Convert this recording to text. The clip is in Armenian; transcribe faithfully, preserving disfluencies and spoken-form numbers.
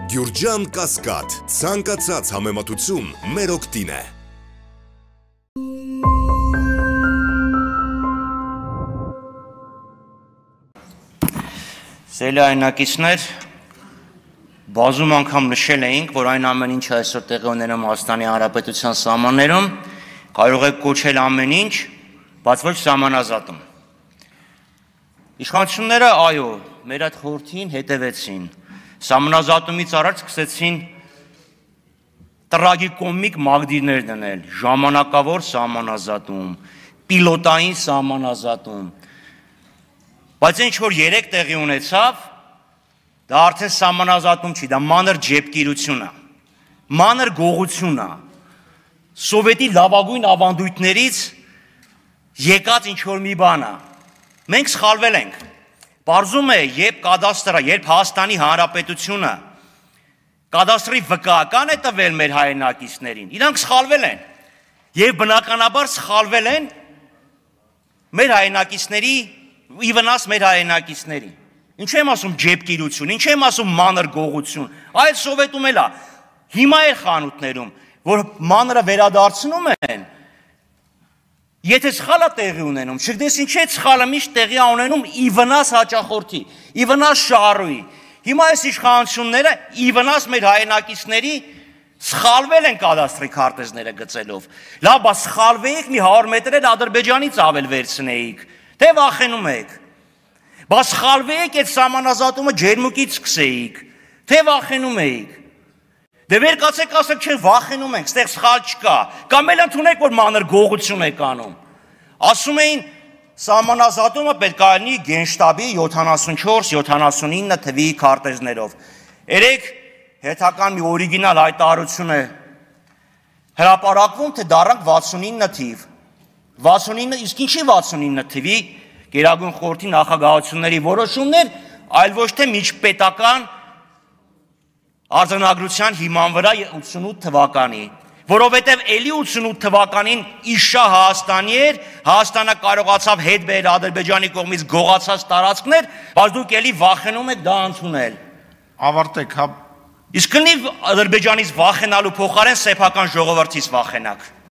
Գյուրջան Կասկադ, ցանկացած համեմատություն մեր օգտին է։ Սիրելի հայրենակիցներ, բազում անգամ նշել էինք, որ այն ամեն ինչը այսօր տեղի ունենում Հայաստանի Հանրապետության սահմաններում, կարող է կոչել ամեն ինչ, բայց ոչ սահմանազատում։ Իշխանությունները, այո, մեր այդ խորհրդին հետևեցին, սահմանազատումից առաջ սկսեցին տրագիկոմիկ մագդիրներ դնել, ժամանակավոր սահմանազատում, պիլոտային սահմանազատում, բայց ինչ որ երեք տեղի ունեցավ, դա արդեն սահմանազատում չի, դա մանր ջեպկիրություն է, մանր գողություն է, սովետի լավագույն ավանդույթներից եկած ինչ որ մի բան է։ Մենք սխալվել ենք։ Պարզում է, երբ կադաստրը, երբ Հայաստանի Հանրապետությունը կադաստրի վկայական է տվել մեր հայրենակիցներին, իրանք սխալվել են, եւ բնականաբար սխալվել են մեր հայրենակիցների ի վնաս մեր հայրենակիցների։ Ինչ եմ ասում ջեպկիրություն, ինչ եմ ասում մանր գողություն, այլ սովետում էլ է, հիմա էլ խանութներում, որ մանրը վերադարձնում են, եթե սխալը տեղի ունենում, չգիտես ինչ է սխալը միշտ տեղի ունենում ի վնաս հաճախորդի, ի վնաս շահառուի։ Հիմա այս իշխանությունները ի վնաս մեր հայրենակիցների սխալվել են կադաստրի քարտեզները գծելով։ Լավ, բա սխալվեիք մի հարյուր մետր էլ Ադրբեջանից ավել վերցնեիք, թե վախենում եք։ Բա սխալվեիք այդ սահմանազատումը ջերմուկից սկսեիք, թե վախենում էիք։ Դե վեր կացեք ասեք, չէ, վախենում ենք, ստեղ սխալ չկա, կամ էլ ընդունեք, որ մանր գողություն եք անում։ Ասում էին, սահմանազատումը պետք է լինի Գենշտաբի յոթանասունչորս յոթանասունինը թվի քարտեզներով։ Երեք հետական մի օրիգինալ հայտարարություն է հրապարակվում, թե դառնանք վաթսունինը թիվ։ վաթսունինը, իսկ ինչի վաթսունինը թվի Գերագույն խորհրդի նախագահությունների որոշումներ, այլ ոչ թե միջպետական արձանագրության հիման վրա ութսունութ թվականի, որովհետև էլի ութսունութ թվականին իշա Հայաստանի էր, Հայաստանը կարողացավ հետ բերել Ադրբեջանի կողմից գողացած տարածքներ, բայց դուք էլի վախենում եք դա ընդունել։ Ավարտեք, հա։ Իսկ քնի Ադրբեջանից վախենալու փոխարեն սեփական ժողովրդից վախենաք։